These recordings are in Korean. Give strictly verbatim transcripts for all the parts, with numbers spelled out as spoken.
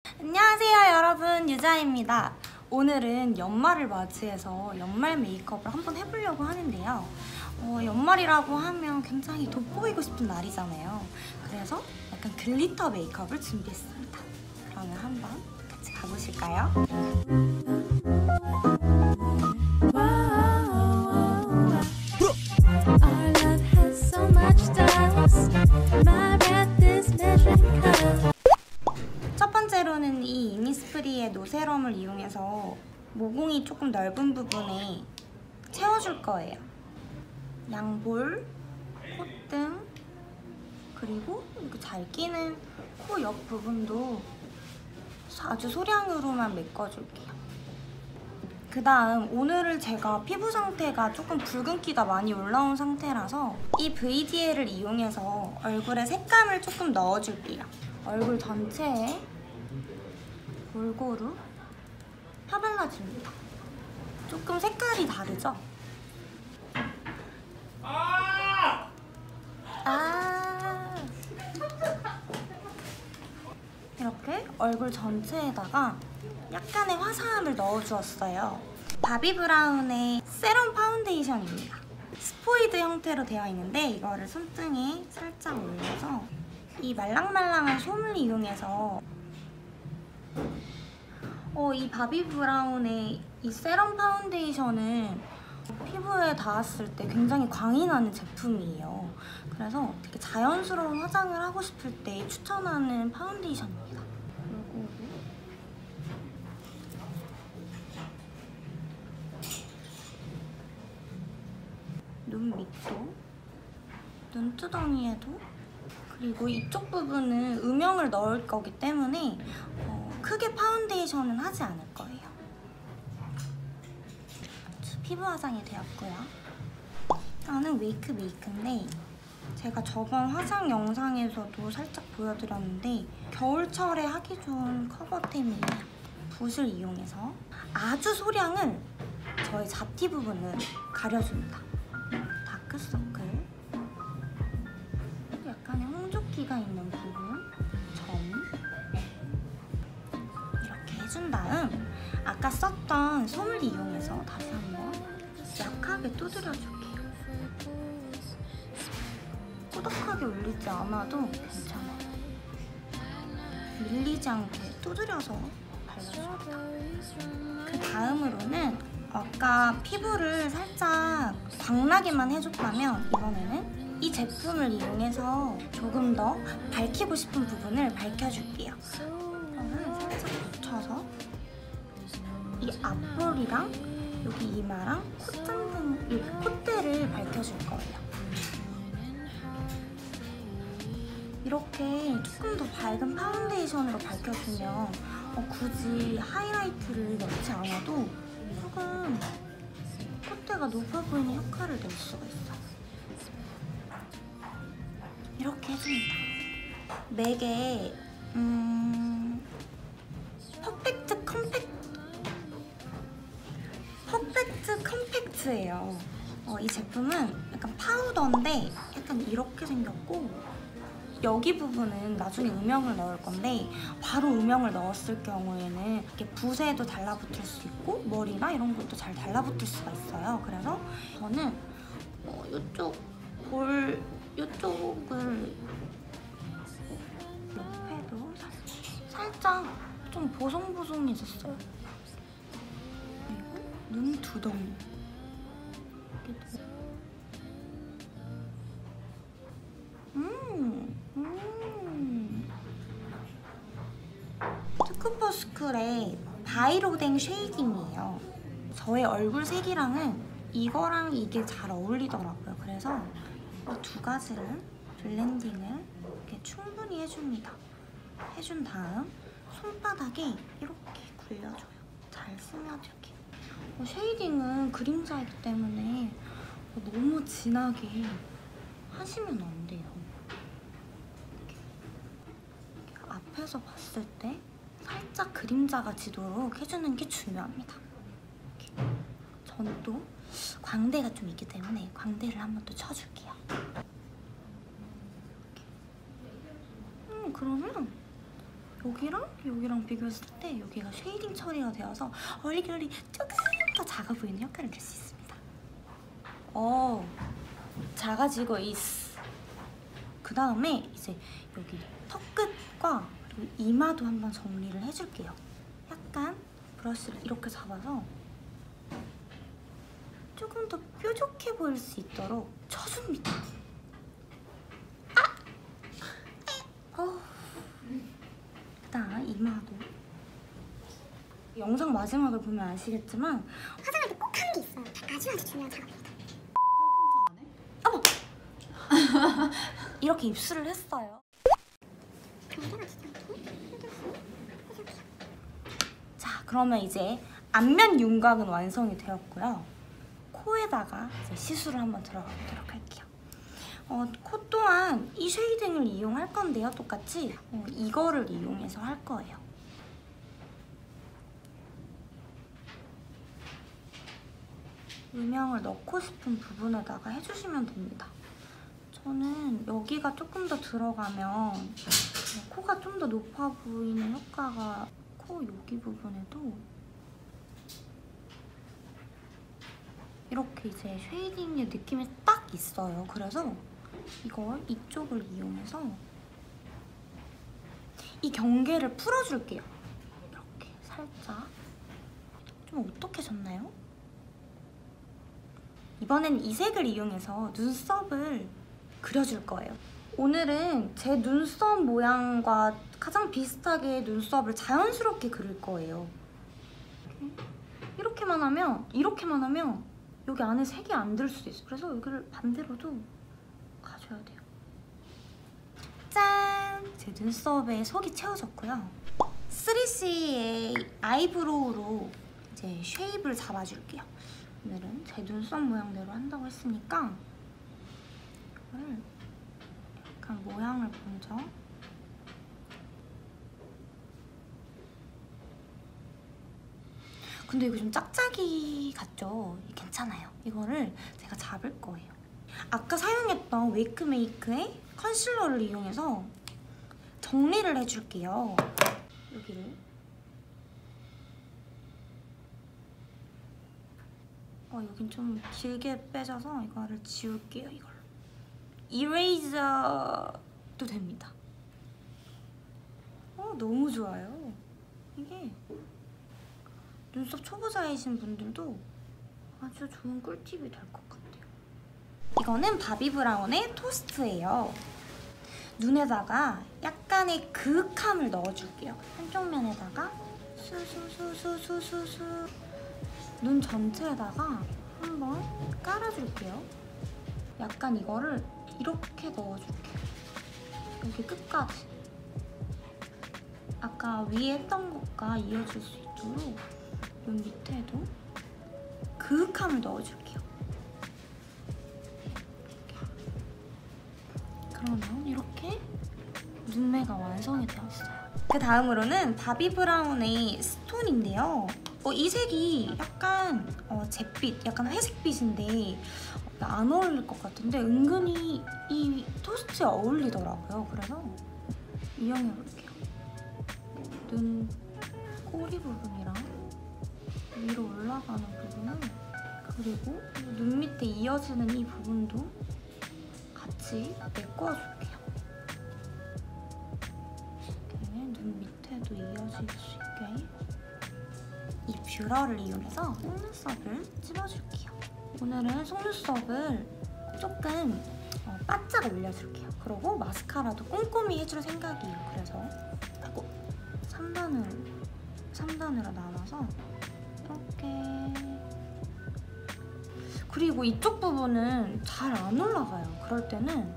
안녕하세요 여러분, 유자입니다. 오늘은 연말을 맞이해서 연말 메이크업을 한번 해보려고 하는데요. 어, 연말이라고 하면 굉장히 돋보이고 싶은 날이잖아요. 그래서 약간 글리터 메이크업을 준비했습니다. 그러면 한번 같이 가보실까요? 첫 번째로는 이 이니스프리의 노세럼을 이용해서 모공이 조금 넓은 부분에 채워줄 거예요. 양볼, 콧등, 그리고 이렇게 잘 끼는 코 옆 부분도 아주 소량으로만 메꿔줄게요. 그 다음 오늘은 제가 피부 상태가 조금 붉은기가 많이 올라온 상태라서 이 브이디엘을 이용해서 얼굴에 색감을 조금 넣어줄게요. 얼굴 전체에 골고루 펴발라줍니다. 조금 색깔이 다르죠? 아! 이렇게 얼굴 전체에다가 약간의 화사함을 넣어주었어요. 바비브라운의 세럼 파운데이션입니다. 스포이드 형태로 되어 있는데 이거를 손등에 살짝 올려서 이 말랑말랑한 솜을 이용해서 어, 이 바비브라운의 이 세럼 파운데이션은 피부에 닿았을 때 굉장히 광이 나는 제품이에요. 그래서 되게 자연스러운 화장을 하고 싶을 때 추천하는 파운데이션입니다. 그리고 눈 밑도, 눈두덩이에도, 그리고 이쪽 부분은 음영을 넣을 거기 때문에 어, 크게 파운데이션은 하지 않을 거예요. 피부 화장이 되었고요. 나는 웨이크 메이크인데 제가 저번 화장 영상에서도 살짝 보여드렸는데 겨울철에 하기 좋은 커버템이에요. 붓을 이용해서 아주 소량을 저의 잡티 부분을 가려줍니다. 다크서클, 약간의 홍조기가 있는 부분, 점 이렇게 해준 다음 아까 썼던 솜을 이용해서 다시 한번 약하게 두드려줄게요. 꾸덕하게 올리지 않아도 괜찮아요. 밀리지 않게 두드려서 발라줍니다. 그 다음으로는 아까 피부를 살짝 광나게만 해줬다면 이번에는 이 제품을 이용해서 조금 더 밝히고 싶은 부분을 밝혀줄게요. 저는 살짝 붙여서 이 앞볼이랑 여기 이마랑 콧등, 여기 콧대를 밝혀줄 거예요. 이렇게 조금 더 밝은 파운데이션으로 밝혀주면 어, 굳이 하이라이트를 넣지 않아도 조금 콧대가 높아 보이는 효과를 낼 수가 있어요. 이렇게 해줍니다. 맥의 음, 퍼펙트 컴팩트 퍼펙트 컴팩트예요. 어, 이 제품은 약간 파우더인데 약간 이렇게 생겼고 여기 부분은 나중에 음영을 넣을 건데 바로 음영을 넣었을 경우에는 이렇게 붓에도 달라붙을 수 있고 머리나 이런 것도 잘 달라붙을 수가 있어요. 그래서 저는 어, 이쪽 볼 이쪽을 옆에도 살짝 좀 보송보송해졌어요. 그리고 눈 두덩이. 음, 음. 투쿠포스쿨의 바이로댕 쉐이딩이에요. 저의 얼굴 색이랑은 이거랑 이게 잘 어울리더라고요. 그래서 이 두 가지를 블렌딩을 이렇게 충분히 해줍니다. 해준 다음 손바닥에 이렇게 굴려줘요. 잘 스며들게. 어, 쉐이딩은 그림자이기 때문에 너무 진하게 하시면 안 돼요. 이렇게. 이렇게 앞에서 봤을 때 살짝 그림자가 지도록 해주는 게 중요합니다. 이렇게. 저는 또 광대가 좀 있기 때문에 광대를 한번 또 쳐줄게요. 이렇게. 음, 그러면 여기랑 여기랑 비교했을 때 여기가 쉐이딩 처리가 되어서 얼굴이 조금 더 작아 보이는 효과를 낼 수 있습니다. 어, 작아지고 있어. 그 다음에 이제 여기 턱끝과 그리고 이마도 한번 정리를 해줄게요. 약간 브러쉬를 이렇게 잡아서 조금 더 뾰족해 보일 수 있도록 쳐줍니다. 아! 어. 일단 이마도. 영상 마지막을 보면 아시겠지만 화장할 때 꼭 하는 게 있어요. 아주 아주 중요한 작업입니다. 어머! 이렇게 입술을 했어요. 자, 그러면 이제 안면 윤곽은 완성이 되었고요. 코에다가 이제 시술을 한번 들어가 보도록 할게요. 어, 코 또한 이 쉐이딩을 이용할 건데요. 똑같이 어, 이거를 이용해서 할 거예요. 음영을 넣고 싶은 부분에다가 해주시면 됩니다. 저는 여기가 조금 더 들어가면 코가 좀 더 높아 보이는 효과가 코 여기 부분에도 이렇게 이제 쉐이딩의 느낌이 딱 있어요. 그래서 이걸 이쪽을 이용해서 이 경계를 풀어줄게요. 이렇게 살짝. 좀 어떻게 졌나요? 이번엔 이 색을 이용해서 눈썹을 그려줄 거예요. 오늘은 제 눈썹 모양과 가장 비슷하게 눈썹을 자연스럽게 그릴 거예요. 이렇게만 하면, 이렇게만 하면 여기 안에 색이 안 들 수도 있어요. 그래서 여기를 반대로도 가줘야 돼요. 짠! 제 눈썹에 속이 채워졌고요. 쓰리씨의 아이브로우로 이제 쉐입을 잡아줄게요. 오늘은 제 눈썹 모양대로 한다고 했으니까 이거를 약간 모양을 먼저 근데 이거 좀 짝짝이 같죠? 괜찮아요. 이거를 제가 잡을 거예요. 아까 사용했던 웨이크메이크의 컨실러를 이용해서 정리를 해줄게요. 여기를 어, 여긴 좀 길게 빼져서 이거를 지울게요. 이걸로 이레이저도 됩니다. 어, 너무 좋아요. 이게 눈썹 초보자이신 분들도 아주 좋은 꿀팁이 될 것 같아요. 이거는 바비브라운의 토스트예요. 눈에다가 약간의 그윽함을 넣어줄게요. 한쪽 면에다가 수수수수수수수 눈 전체에다가 한번 깔아줄게요. 약간 이거를 이렇게 넣어줄게요. 여기 끝까지. 아까 위에 했던 것과 이어질 수 있도록 눈 밑에도 그윽함을 넣어줄게요. 그러면 이렇게 눈매가 완성이 되었어요. 그 다음으로는 바비브라운의 스톤인데요. 어, 이 색이 약간 어, 잿빛, 약간 회색빛인데 어, 안 어울릴 것 같은데 은근히 이 토스트에 어울리더라고요. 그래서 이용해볼게요. 눈 꼬리 부분이랑 위로 올라가는 부분은 그리고 눈 밑에 이어지는 이 부분도 같이 메꿔줄게요. 이렇게 눈 밑에도 이어질 수 있게 이 뷰러를 이용해서 속눈썹을 찝어줄게요. 오늘은 속눈썹을 조금 어, 바짝 올려줄게요. 그리고 마스카라도 꼼꼼히 해줄 생각이에요. 그래서 삼 단으로, 삼 단으로 나눠서 이렇게. 그리고 이쪽 부분은 잘 안 올라가요. 그럴 때는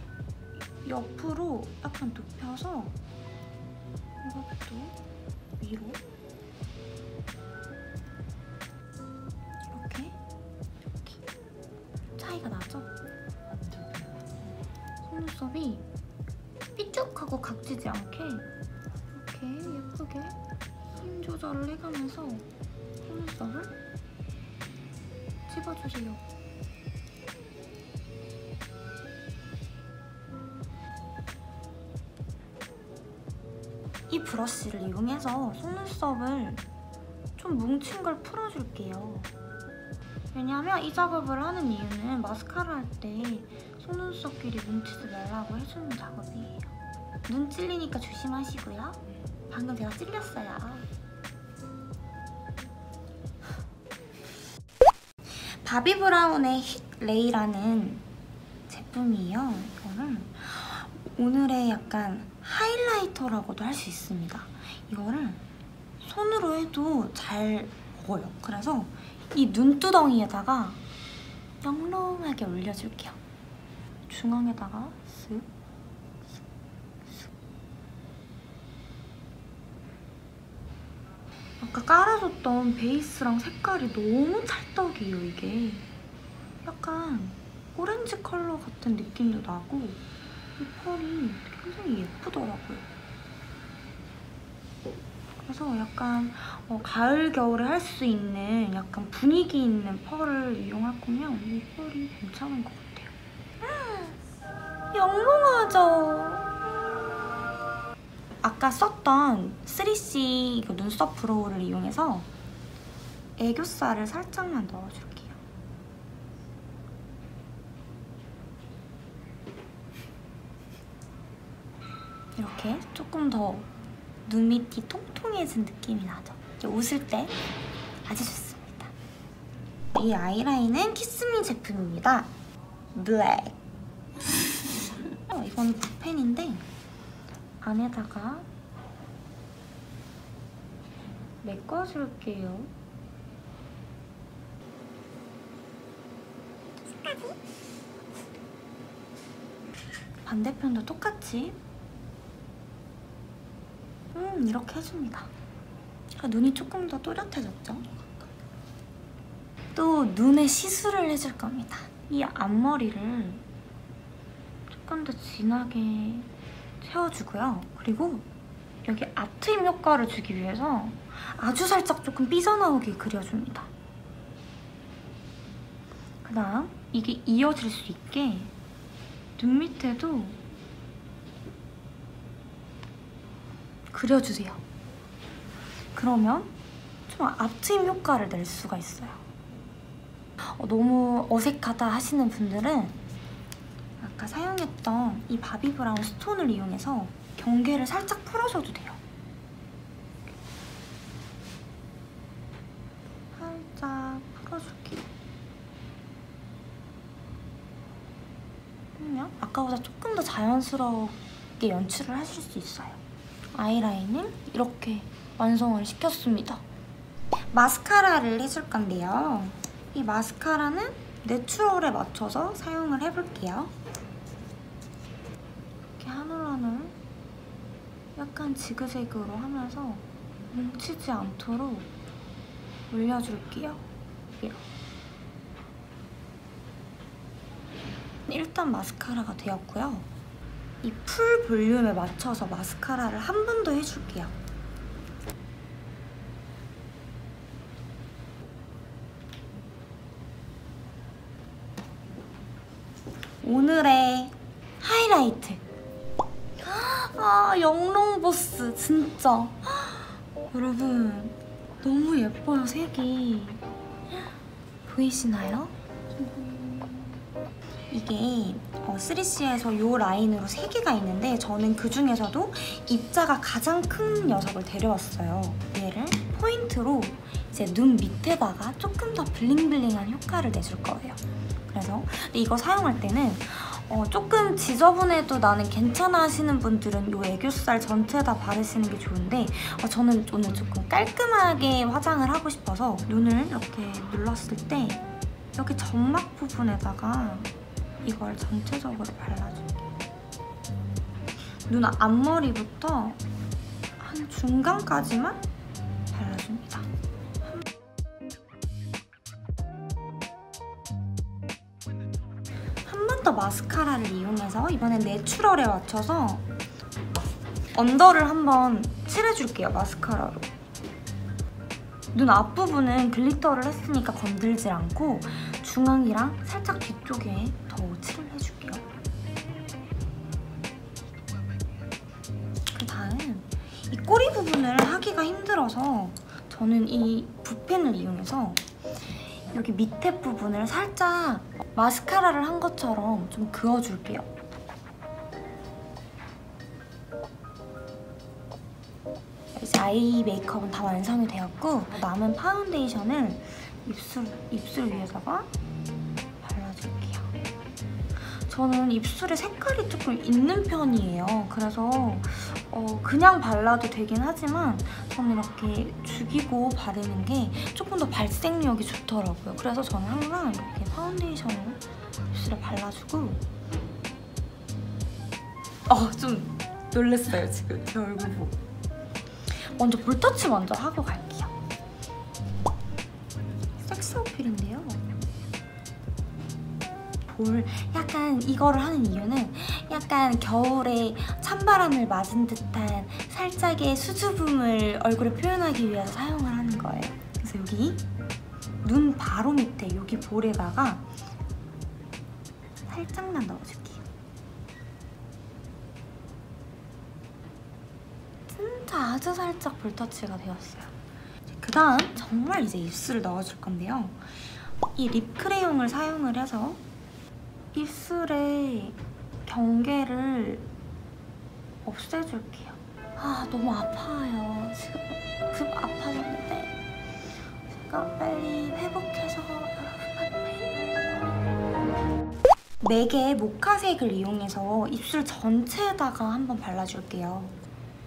옆으로 약간 눕혀서 이것도 위로 이렇게 이렇게 차이가 나죠? 속눈썹이 삐쭉하고 각지지 않게 이렇게 예쁘게 힘 조절을 해가면서 속눈썹을 찝어주세요. 이 브러쉬를 이용해서 속눈썹을 좀 뭉친 걸 풀어줄게요. 왜냐하면 이 작업을 하는 이유는 마스카라 할 때 속눈썹끼리 뭉치지 말라고 해주는 작업이에요. 눈 찔리니까 조심하시고요. 방금 제가 찔렸어요. 바비브라운의 힛 레이라는 제품이에요. 이거를 오늘의 약간 하이라이터라고도 할 수 있습니다. 이거를 손으로 해도 잘 먹어요. 그래서 이 눈두덩이에다가 영롱하게 올려줄게요. 중앙에다가 쓱, 쓱, 쓱. 아까 깔아줬던 베이스랑 색깔이 너무 찰떡이에요, 이게. 약간 오렌지 컬러 같은 느낌도 나고 이 펄이 굉장히 예쁘더라고요. 그래서 약간 어, 가을, 겨울에 할 수 있는 약간 분위기 있는 펄을 이용할 거면 이 펄이 괜찮은 것 같아요. 영롱하죠? 아까 썼던 쓰리씨 눈썹 브로우를 이용해서 애교살을 살짝만 넣어줄게요. 이렇게 조금 더 눈 밑이 통통해진 느낌이 나죠? 웃을 때 아주 좋습니다. 이 아이라인은 키스미 제품입니다. 블랙. 어, 이건 붓펜인데 안에다가 메꿔줄게요. 반대편도 똑같이 음, 이렇게 해줍니다. 눈이 조금 더 또렷해졌죠? 또 눈에 시술을 해줄 겁니다. 이 앞머리를 조금 더 진하게 채워주고요. 그리고 여기 앞트임 효과를 주기 위해서 아주 살짝 조금 삐져나오게 그려줍니다. 그 다음 이게 이어질 수 있게 눈 밑에도 그려주세요. 그러면 좀 앞트임 효과를 낼 수가 있어요. 어, 너무 어색하다 하시는 분들은 아까 사용했던 이 바비브라운 스톤을 이용해서 경계를 살짝 풀어줘도 돼요. 살짝 풀어줄게요. 그러면 아까보다 조금 더 자연스럽게 연출을 하실 수 있어요. 아이라인을 이렇게 완성을 시켰습니다. 마스카라를 해줄 건데요. 이 마스카라는 내추럴에 맞춰서 사용을 해볼게요. 이렇게 한 올 한 올 약간 지그재그로 하면서 뭉치지 않도록 올려줄게요. 이렇게. 일단 마스카라가 되었고요. 이 풀 볼륨에 맞춰서 마스카라를 한 번 더 해줄게요. 오늘의 하이라이트. 아, 영롱보스 진짜. 여러분 너무 예뻐요, 색이. 보이시나요? 이게 어, 쓰리씨에서 이 라인으로 세 개가 있는데 저는 그 중에서도 입자가 가장 큰 녀석을 데려왔어요. 얘를 포인트로 이제 눈 밑에다가 조금 더 블링블링한 효과를 내줄 거예요. 그래서 이거 사용할 때는 어, 조금 지저분해도 나는 괜찮아 하시는 분들은 이 애교살 전체에다 바르시는 게 좋은데 어, 저는 오늘 조금 깔끔하게 화장을 하고 싶어서 눈을 이렇게 눌렀을 때 여기 점막 부분에다가 이걸 전체적으로 발라줄게요. 눈 앞머리부터 한 중간까지만 발라줍니다. 한 번 더 마스카라를 이용해서 이번엔 내추럴에 맞춰서 언더를 한번 칠해줄게요, 마스카라로. 눈 앞부분은 글리터를 했으니까 건들지 않고 중앙이랑 살짝 뒤쪽에 더 칠을 해줄게요. 그 다음 이 꼬리 부분을 하기가 힘들어서 저는 이 붓펜을 이용해서 여기 밑에 부분을 살짝 마스카라를 한 것처럼 좀 그어줄게요. 이제 아이 메이크업은 다 완성이 되었고 남은 파운데이션을 입술, 입술 위에다가 발라줄게요. 저는 입술에 색깔이 조금 있는 편이에요. 그래서 어, 그냥 발라도 되긴 하지만 저는 이렇게 죽이고 바르는 게 조금 더 발색력이 좋더라고요. 그래서 저는 항상 이렇게 파운데이션을 입술에 발라주고 어, 좀 놀랐어요, 지금 제 얼굴 보고. 먼저 볼터치 먼저 하고 갈게요. 섹시 어필인데요. 볼, 약간 이거를 하는 이유는 약간 겨울에 찬바람을 맞은 듯한 살짝의 수줍음을 얼굴에 표현하기 위해서 사용을 하는 거예요. 그래서 여기 눈 바로 밑에 여기 볼에다가 살짝만 넣어줄게요. 진짜 아주 살짝 볼터치가 되었어요. 그 다음 정말 이제 입술을 넣어줄 건데요. 이 립 크레용을 사용을 해서 입술에 경계를 없애줄게요. 아, 너무 아파요. 지금 급 아파졌는데 제가 빨리 회복해서 맥의 모카색을 이용해서 입술 전체에다가 한번 발라줄게요.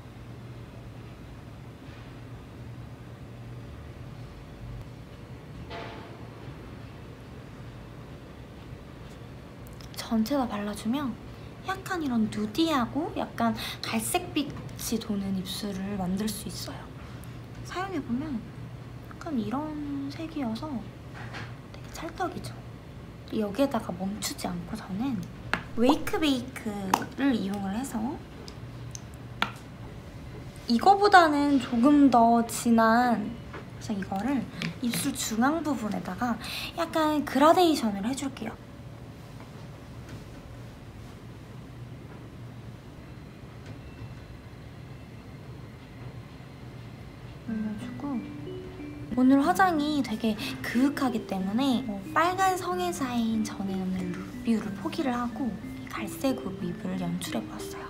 전체 다 발라주면 약간 이런 누디하고 약간 갈색빛이 도는 입술을 만들 수 있어요. 사용해보면 약간 이런 색이어서 되게 찰떡이죠. 여기에다가 멈추지 않고 저는 웨이크베이크를 이용을 해서 이거보다는 조금 더 진한, 그래서 이거를 입술 중앙 부분에다가 약간 그라데이션을 해줄게요. 올려주고 오늘 화장이 되게 그윽하기 때문에 어, 빨간 성애자인 저는 오늘 룩뷰를 포기를 하고 갈색으로 입을 연출해보았어요.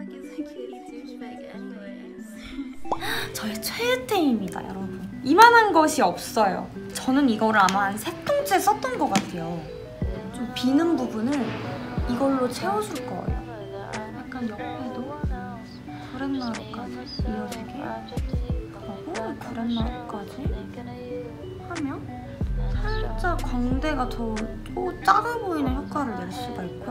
저의 최애템입니다, 여러분. 이만한 것이 없어요. 저는 이거를 아마 한 세 통째 썼던 것 같아요. 좀 비는 부분을 이걸로 채워줄 거예요. 약간 옆에도 브렛나루까지 이어지게 하고 브렛나루까지 하면 살짝 광대가 더 또 작아 보이는 효과를 낼 수가 있고요.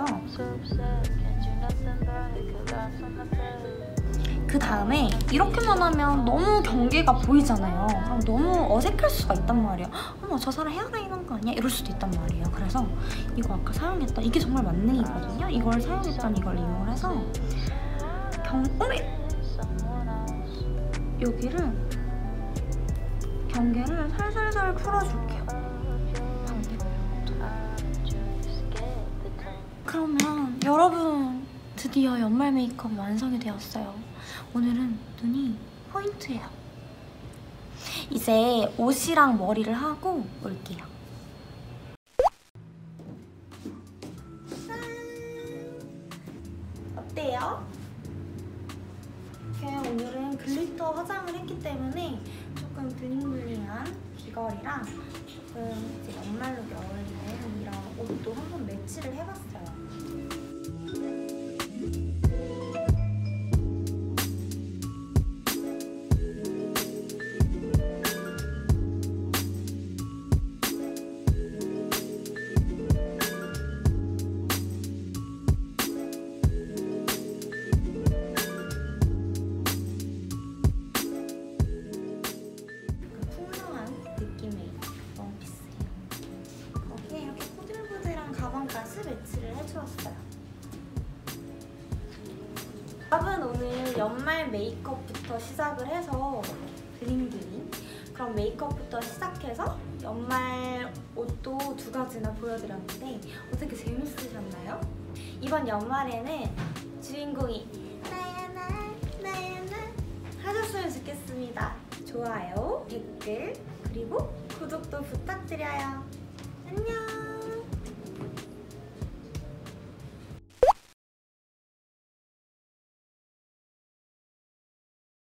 그 다음에 이렇게만 하면 너무 경계가 보이잖아요. 그럼 너무 어색할 수가 있단 말이에요. 어머, 저 사람 헤어라인 한 거 아니야? 이럴 수도 있단 말이에요. 그래서 이거 아까 사용했던, 이게 정말 만능이거든요. 이걸 사용했던 이걸 이용을 해서 경... 어메! 여기를 경계를 살살살 풀어줄게요. 그러면 여러분, 드디어 연말 메이크업이 완성이 되었어요. 오늘은 눈이 포인트예요. 이제 옷이랑 머리를 하고 올게요. 어때요? 이렇게 오늘은 글리터 화장을 했기 때문에 조금 블링블링한 귀걸이랑 조금 이제 연말룩에 어울리는 이런 옷도 한번 매치를 해봤어요. 매치를 해주었어요. 여러분, 오늘 연말 메이크업부터 시작을 해서 블링블링 그럼 메이크업부터 시작해서 연말 옷도 두 가지나 보여드렸는데 어떻게 재밌으셨나요? 이번 연말에는 주인공이 나야 나 나야 나 하셨으면 좋겠어요. 뵙겠습니다. 좋아요, 댓글, 그리고 구독도 부탁드려요. 안녕.